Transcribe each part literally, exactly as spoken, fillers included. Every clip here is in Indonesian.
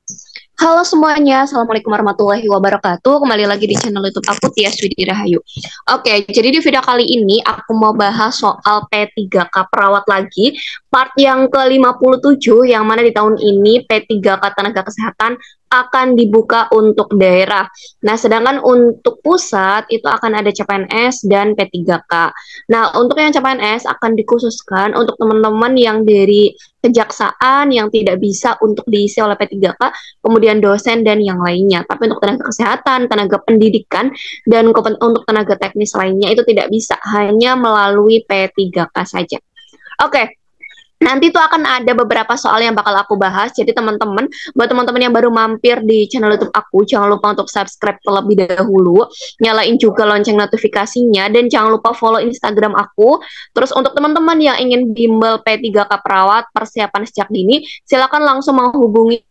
Halo semuanya, Assalamualaikum warahmatullahi wabarakatuh. Kembali lagi di channel YouTube aku, Tias Widi Rahayu. Oke, jadi di video kali ini aku mau bahas soal P tiga K perawat lagi, part yang ke lima puluh tujuh, yang mana di tahun ini P tiga K tenaga kesehatan akan dibuka untuk daerah. Nah, sedangkan untuk pusat itu akan ada C P N S dan P tiga K. Nah, untuk yang C P N S akan dikhususkan untuk teman-teman yang dari kejaksaan yang tidak bisa untuk diisi oleh P tiga K, kemudian dosen dan yang lainnya. Tapi untuk tenaga kesehatan, tenaga pendidikan, dan untuk tenaga teknis lainnya itu tidak bisa, hanya melalui P tiga K saja. Oke, nanti tuh akan ada beberapa soal yang bakal aku bahas. Jadi teman-teman, buat teman-teman yang baru mampir di channel YouTube aku, jangan lupa untuk subscribe terlebih dahulu, nyalain juga lonceng notifikasinya, dan jangan lupa follow Instagram aku. Terus untuk teman-teman yang ingin bimbel P tiga K perawat persiapan sejak dini, silakan langsung menghubungi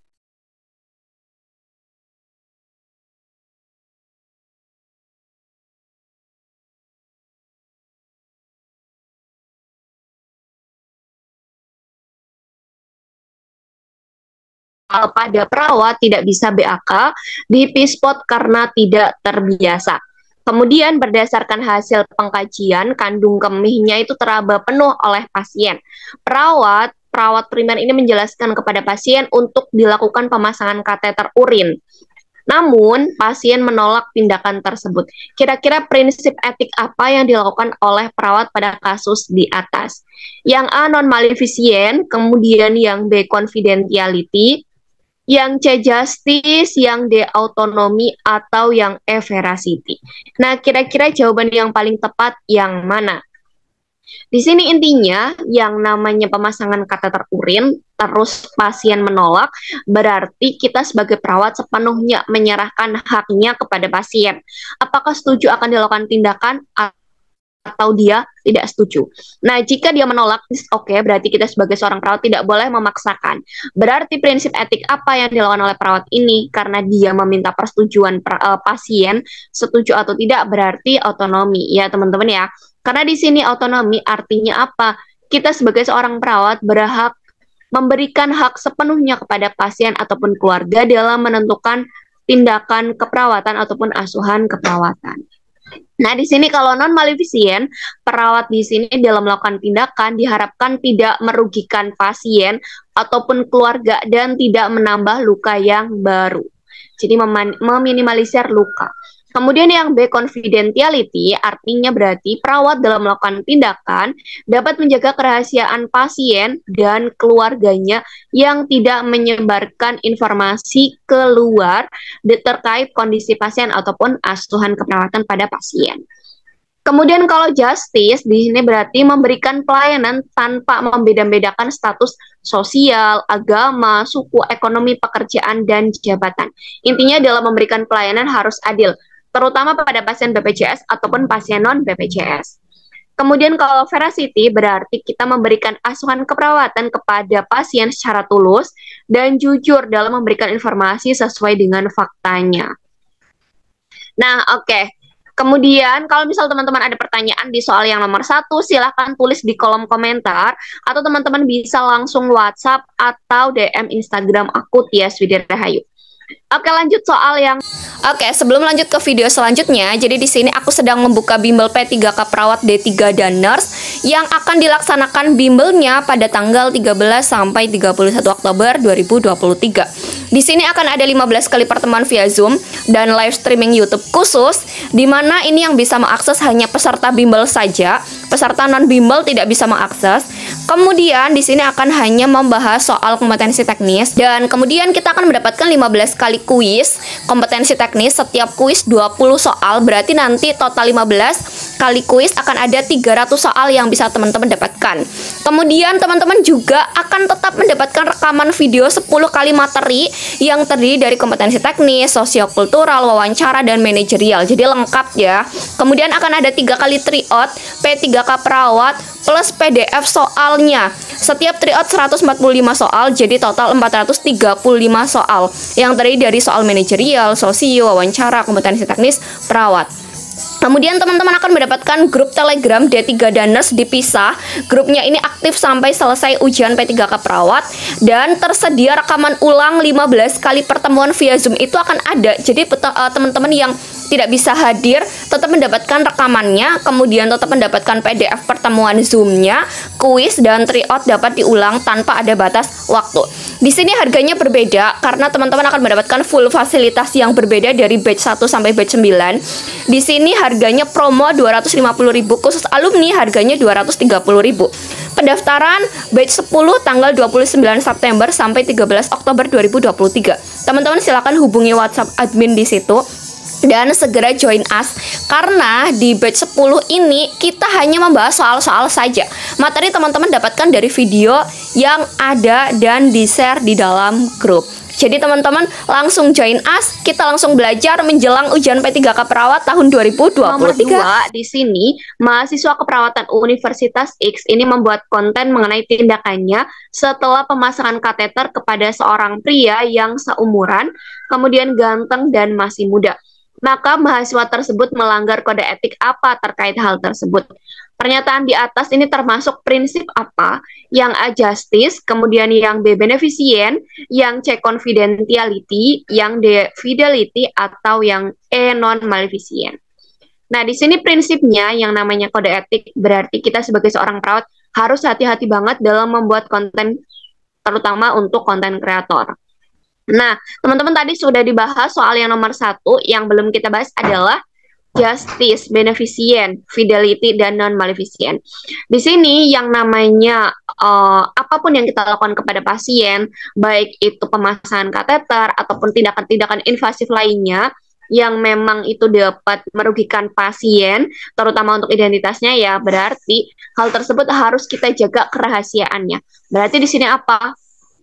pada perawat tidak bisa B A K di P-spot karena tidak terbiasa. Kemudian berdasarkan hasil pengkajian, kandung kemihnya itu teraba penuh oleh pasien. Perawat perawat primer ini menjelaskan kepada pasien untuk dilakukan pemasangan kateter urin. Namun, pasien menolak tindakan tersebut. Kira-kira prinsip etik apa yang dilakukan oleh perawat pada kasus di atas? Yang A, non-maleficient, kemudian yang B, confidentiality, yang C justice, yang D autonomi, atau yang E veracity. Nah, kira-kira jawaban yang paling tepat yang mana? Di sini intinya yang namanya pemasangan kateter urin terus pasien menolak, berarti kita sebagai perawat sepenuhnya menyerahkan haknya kepada pasien. Apakah setuju akan dilakukan tindakan atau dia tidak setuju. Nah, jika dia menolak, oke, okay, berarti kita sebagai seorang perawat tidak boleh memaksakan. Berarti prinsip etik apa yang dilakukan oleh perawat ini? Karena dia meminta persetujuan per, uh, pasien, setuju atau tidak, berarti otonomi. Ya, teman-teman ya. Karena di sini otonomi artinya apa? Kita sebagai seorang perawat berhak memberikan hak sepenuhnya kepada pasien ataupun keluarga dalam menentukan tindakan keperawatan ataupun asuhan keperawatan. Nah, di sini kalau non-maleficient, perawat di sini dalam melakukan tindakan diharapkan tidak merugikan pasien ataupun keluarga dan tidak menambah luka yang baru. Jadi meminimalisir luka. Kemudian yang B, confidentiality, artinya berarti perawat dalam melakukan tindakan dapat menjaga kerahasiaan pasien dan keluarganya yang tidak menyebarkan informasi keluar terkait kondisi pasien ataupun asuhan keperawatan pada pasien. Kemudian kalau justice di sini berarti memberikan pelayanan tanpa membeda-bedakan status sosial, agama, suku, ekonomi, pekerjaan, dan jabatan. Intinya dalam memberikan pelayanan harus adil, terutama pada pasien B P J S ataupun pasien non-B P J S. Kemudian kalau veracity berarti kita memberikan asuhan keperawatan kepada pasien secara tulus dan jujur dalam memberikan informasi sesuai dengan faktanya. Nah, oke. Okay. Kemudian kalau misal teman-teman ada pertanyaan di soal yang nomor satu, silahkan tulis di kolom komentar, atau teman-teman bisa langsung WhatsApp atau D M Instagram aku, Tias Widi Rahayu. Oke, lanjut soal yang Oke, sebelum lanjut ke video selanjutnya, jadi di sini aku sedang membuka bimbel P tiga K perawat D tiga dan nurse yang akan dilaksanakan bimbelnya pada tanggal tiga belas sampai tiga puluh satu Oktober dua ribu dua puluh tiga. Di sini akan ada lima belas kali pertemuan via Zoom dan live streaming YouTube khusus, di mana ini yang bisa mengakses hanya peserta bimbel saja, peserta non bimbel tidak bisa mengakses. Kemudian di sini akan hanya membahas soal kompetensi teknis, dan kemudian kita akan mendapatkan lima belas kali kuis kompetensi teknis. Setiap kuis dua puluh soal, berarti nanti total lima belas kali kuis akan ada tiga ratus soal yang bisa teman-teman dapatkan. Kemudian teman-teman juga akan tetap mendapatkan rekaman video sepuluh kali materi yang terdiri dari kompetensi teknis, sosiokultural, wawancara, dan manajerial. Jadi lengkap ya. Kemudian akan ada tiga kali tryout P tiga K perawat plus P D F soalnya. Setiap tryout seratus empat puluh lima soal, jadi total empat ratus tiga puluh lima soal yang terdiri dari soal manajerial, sosio, wawancara, kompetensi teknis, perawat. Kemudian teman-teman akan mendapatkan grup Telegram D tiga Daners dipisah. Grupnya ini aktif sampai selesai ujian P tiga K perawat, dan tersedia rekaman ulang lima belas kali pertemuan via Zoom itu akan ada. Jadi teman-teman yang tidak bisa hadir tetap mendapatkan rekamannya, kemudian tetap mendapatkan P D F pertemuan Zoom-nya, kuis dan tryout dapat diulang tanpa ada batas waktu. Di sini harganya berbeda karena teman-teman akan mendapatkan full fasilitas yang berbeda dari batch satu sampai batch sembilan. Di sini harganya promo dua ratus lima puluh ribu, khusus alumni harganya dua ratus tiga puluh ribu. Pendaftaran batch sepuluh tanggal dua puluh sembilan September sampai tiga belas Oktober dua ribu dua puluh tiga. Teman-teman silakan hubungi WhatsApp admin di situ dan segera join us, karena di batch sepuluh ini kita hanya membahas soal-soal saja. Materi teman-teman dapatkan dari video yang ada dan di-share di dalam grup. Jadi teman-teman langsung join us, kita langsung belajar menjelang ujian P tiga K perawat tahun dua ribu dua puluh tiga. Nomor dua, di sini mahasiswa keperawatan Universitas X ini membuat konten mengenai tindakannya setelah pemasangan kateter kepada seorang pria yang seumuran, kemudian ganteng dan masih muda. Maka mahasiswa tersebut melanggar kode etik apa terkait hal tersebut? Pernyataan di atas ini termasuk prinsip apa? Yang A justice, kemudian yang B beneficient, yang C confidentiality, yang D fidelity, atau yang E non maleficent. Nah, di sini prinsipnya yang namanya kode etik berarti kita sebagai seorang perawat harus hati-hati banget dalam membuat konten, terutama untuk konten kreator. Nah, teman-teman tadi sudah dibahas soal yang nomor satu, yang belum kita bahas adalah justice, beneficient, fidelity, dan non-maleficent. Di sini yang namanya uh, apapun yang kita lakukan kepada pasien, baik itu pemasangan kateter ataupun tindakan-tindakan invasif lainnya yang memang itu dapat merugikan pasien, terutama untuk identitasnya, ya berarti hal tersebut harus kita jaga kerahasiaannya. Berarti di sini apa?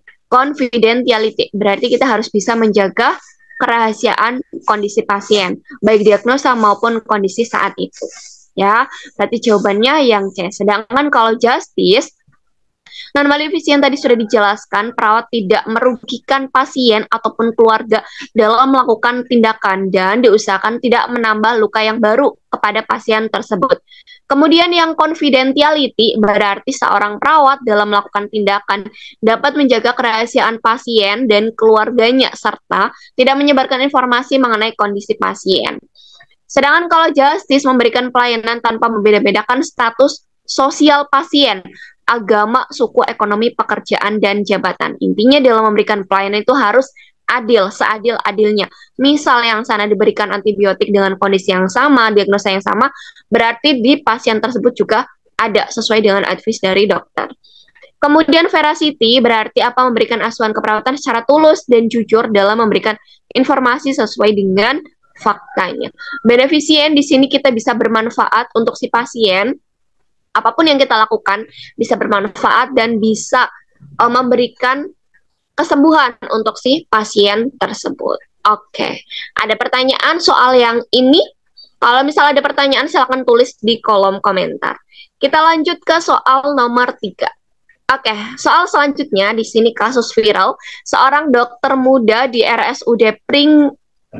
Confidentiality, berarti kita harus bisa menjaga kerahasiaan kondisi pasien, baik diagnosa maupun kondisi saat itu. Ya, berarti jawabannya yang C. Sedangkan kalau justice, non-maleficent tadi sudah dijelaskan, perawat tidak merugikan pasien ataupun keluarga dalam melakukan tindakan dan diusahakan tidak menambah luka yang baru kepada pasien tersebut. Kemudian yang confidentiality berarti seorang perawat dalam melakukan tindakan dapat menjaga kerahasiaan pasien dan keluarganya serta tidak menyebarkan informasi mengenai kondisi pasien. Sedangkan kalau justice memberikan pelayanan tanpa membeda-bedakan status sosial pasien, agama, suku, ekonomi, pekerjaan, dan jabatan. Intinya dalam memberikan pelayanan itu harus adil, seadil-adilnya. Misal yang sana diberikan antibiotik dengan kondisi yang sama, diagnosa yang sama, berarti di pasien tersebut juga ada sesuai dengan advice dari dokter. Kemudian veracity berarti apa? Memberikan asuhan keperawatan secara tulus dan jujur dalam memberikan informasi sesuai dengan faktanya. Beneficient di sini kita bisa bermanfaat untuk si pasien. Apapun yang kita lakukan bisa bermanfaat dan bisa uh, memberikan kesembuhan untuk si pasien tersebut. Oke, ada pertanyaan soal yang ini? Kalau misalnya ada pertanyaan, silakan tulis di kolom komentar. Kita lanjut ke soal nomor tiga. Oke, soal selanjutnya di sini kasus viral seorang dokter muda di R S U D Pring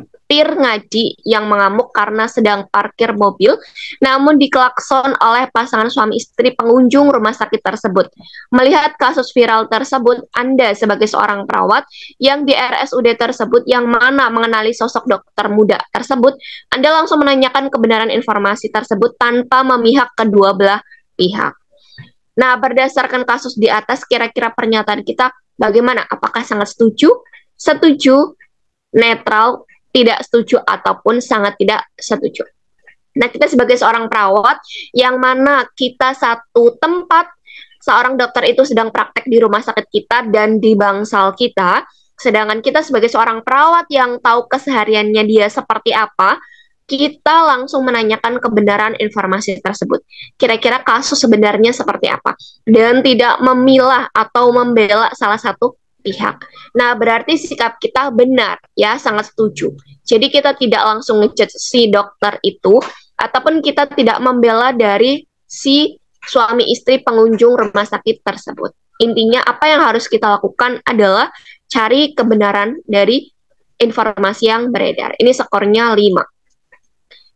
Ngadi yang mengamuk karena sedang parkir mobil, namun diklakson oleh pasangan suami istri pengunjung rumah sakit tersebut. Melihat kasus viral tersebut, Anda sebagai seorang perawat yang di R S U D tersebut yang mana mengenali sosok dokter muda tersebut, Anda langsung menanyakan kebenaran informasi tersebut tanpa memihak kedua belah pihak. Nah, berdasarkan kasus di atas, kira-kira pernyataan kita bagaimana? Apakah sangat setuju, setuju, netral, tidak setuju, ataupun sangat tidak setuju? Nah, kita sebagai seorang perawat yang mana kita satu tempat, seorang dokter itu sedang praktek di rumah sakit kita dan di bangsal kita, sedangkan kita sebagai seorang perawat yang tahu kesehariannya dia seperti apa, kita langsung menanyakan kebenaran informasi tersebut. Kira-kira kasus sebenarnya seperti apa? Dan tidak memilah atau membela salah satu pihak. Nah, berarti sikap kita benar, ya, sangat setuju. Jadi kita tidak langsung ngejudge si dokter itu, ataupun kita tidak membela dari si suami istri pengunjung rumah sakit tersebut. Intinya apa yang harus kita lakukan adalah cari kebenaran dari informasi yang beredar. Ini skornya lima.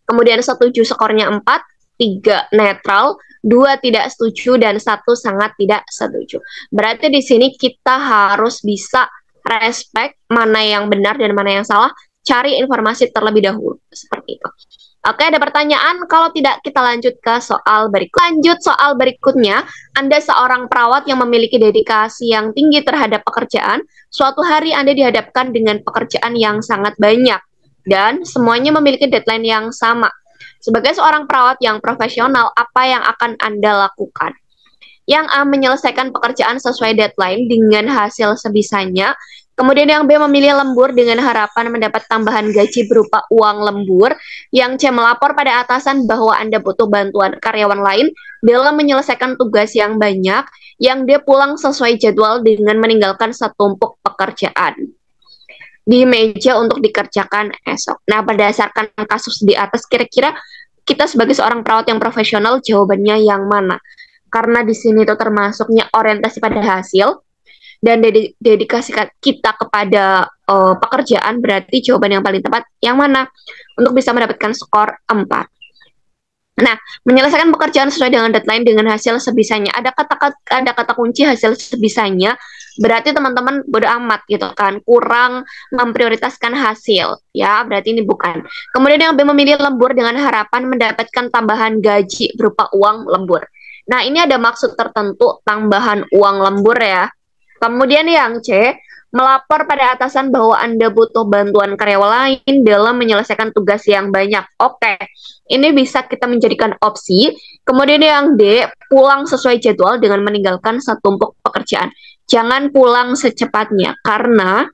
kemudian setuju skornya empat, tiga netral, dua tidak setuju, dan satu sangat tidak setuju. Berarti di sini kita harus bisa respect mana yang benar dan mana yang salah, cari informasi terlebih dahulu, seperti itu. Oke, ada pertanyaan? Kalau tidak, kita lanjut ke soal berikut. Lanjut soal berikutnya, Anda seorang perawat yang memiliki dedikasi yang tinggi terhadap pekerjaan. Suatu hari Anda dihadapkan dengan pekerjaan yang sangat banyak, dan semuanya memiliki deadline yang sama. Sebagai seorang perawat yang profesional, apa yang akan Anda lakukan? Yang A, menyelesaikan pekerjaan sesuai deadline dengan hasil sebisanya. Kemudian yang B, memilih lembur dengan harapan mendapat tambahan gaji berupa uang lembur. Yang C, melapor pada atasan bahwa Anda butuh bantuan karyawan lain dalam menyelesaikan tugas yang banyak. Yang D, pulang sesuai jadwal dengan meninggalkan setumpuk pekerjaan di meja untuk dikerjakan esok. Nah, berdasarkan kasus di atas, kira-kira kita sebagai seorang perawat yang profesional, jawabannya yang mana? Karena di sini itu termasuknya orientasi pada hasil dan ded dedikasi kita kepada uh, pekerjaan, berarti jawaban yang paling tepat yang mana? Untuk bisa mendapatkan skor empat. Nah, menyelesaikan pekerjaan sesuai dengan deadline dengan hasil sebisanya. Ada kata ada kata kunci hasil sebisanya. Berarti teman-teman bodo amat gitu kan, kurang memprioritaskan hasil, ya, berarti ini bukan. Kemudian yang B, memilih lembur dengan harapan mendapatkan tambahan gaji berupa uang lembur. Nah, ini ada maksud tertentu tambahan uang lembur ya. Kemudian yang C, melapor pada atasan bahwa Anda butuh bantuan karyawan lain dalam menyelesaikan tugas yang banyak. Oke, ini bisa kita menjadikan opsi. Kemudian yang D, pulang sesuai jadwal dengan meninggalkan setumpuk pekerjaan. Jangan pulang secepatnya, karena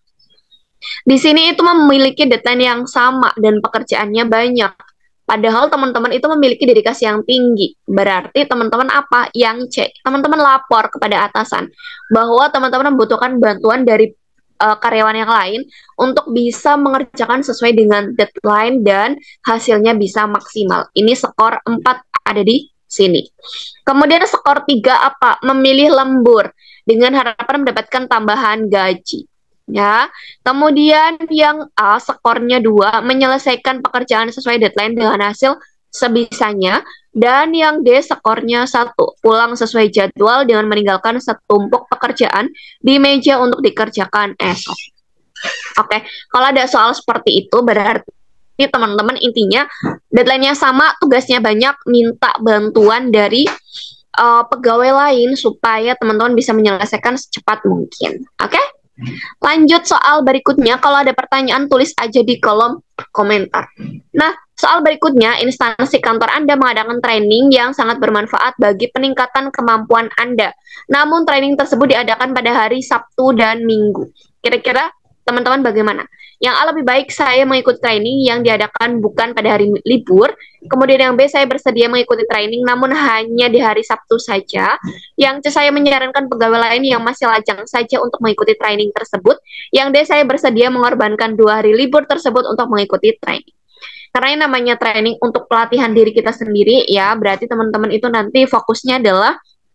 di sini itu memiliki deadline yang sama dan pekerjaannya banyak. Padahal teman-teman itu memiliki dedikasi yang tinggi. Berarti teman-teman apa? Yang C, teman-teman lapor kepada atasan bahwa teman-teman membutuhkan bantuan dari uh, karyawan yang lain untuk bisa mengerjakan sesuai dengan deadline dan hasilnya bisa maksimal. Ini skor empat ada di sini. Kemudian skor tiga apa? Memilih lembur dengan harapan mendapatkan tambahan gaji. Ya, kemudian yang A, skornya dua, menyelesaikan pekerjaan sesuai deadline dengan hasil sebisanya. Dan yang D, skornya satu, pulang sesuai jadwal dengan meninggalkan setumpuk pekerjaan di meja untuk dikerjakan esok. Oke, kalau ada soal seperti itu berarti teman-teman intinya deadline-nya sama, tugasnya banyak, minta bantuan dari uh, pegawai lain supaya teman-teman bisa menyelesaikan secepat mungkin. Oke? Lanjut soal berikutnya, kalau ada pertanyaan tulis aja di kolom komentar. Nah, soal berikutnya, instansi kantor Anda mengadakan training yang sangat bermanfaat bagi peningkatan kemampuan Anda. Namun training tersebut diadakan pada hari Sabtu dan Minggu. Kira-kira teman-teman bagaimana? Yang A, lebih baik saya mengikuti training yang diadakan bukan pada hari libur. Kemudian yang B, saya bersedia mengikuti training namun hanya di hari Sabtu saja. Yang C, saya menyarankan pegawai lain yang masih lajang saja untuk mengikuti training tersebut. Yang D, saya bersedia mengorbankan dua hari libur tersebut untuk mengikuti training. Karena yang namanya training untuk pelatihan diri kita sendiri, ya berarti teman-teman itu nanti fokusnya adalah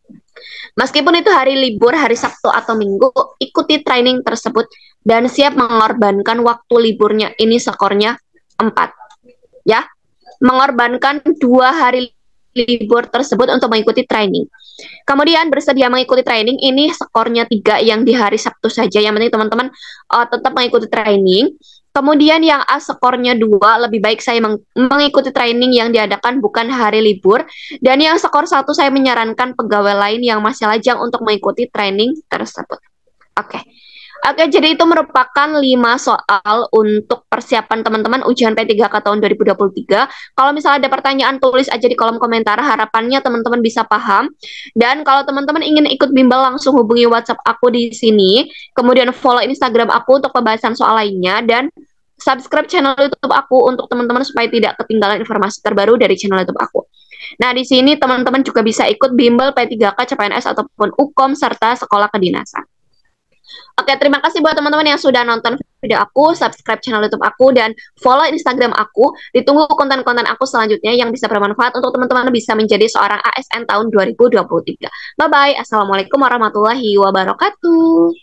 meskipun itu hari libur, hari Sabtu atau Minggu, ikuti training tersebut dan siap mengorbankan waktu liburnya. Ini skornya empat. Ya, mengorbankan dua hari libur tersebut untuk mengikuti training. Kemudian bersedia mengikuti training, ini skornya tiga yang di hari Sabtu saja. Yang penting teman-teman uh, tetap mengikuti training. Kemudian yang A, skornya dua, lebih baik saya meng mengikuti training yang diadakan bukan hari libur. Dan yang skor satu, saya menyarankan pegawai lain yang masih lajang untuk mengikuti training tersebut. Oke. Okay. Oke, jadi itu merupakan lima soal untuk persiapan teman-teman ujian P tiga K tahun dua ribu dua puluh tiga. Kalau misalnya ada pertanyaan, tulis aja di kolom komentar. Harapannya teman-teman bisa paham. Dan kalau teman-teman ingin ikut bimbel, langsung hubungi WhatsApp aku di sini. Kemudian follow Instagram aku untuk pembahasan soal lainnya. Dan subscribe channel YouTube aku untuk teman-teman supaya tidak ketinggalan informasi terbaru dari channel YouTube aku. Nah, di sini teman-teman juga bisa ikut bimbel P tiga K, C P N S, ataupun U K O M, serta sekolah kedinasan. Oke, terima kasih buat teman-teman yang sudah nonton video aku, subscribe channel YouTube aku, dan follow Instagram aku. Ditunggu konten-konten aku selanjutnya yang bisa bermanfaat untuk teman-teman bisa menjadi seorang A S N tahun dua ribu dua puluh tiga. Bye-bye. Assalamualaikum warahmatullahi wabarakatuh.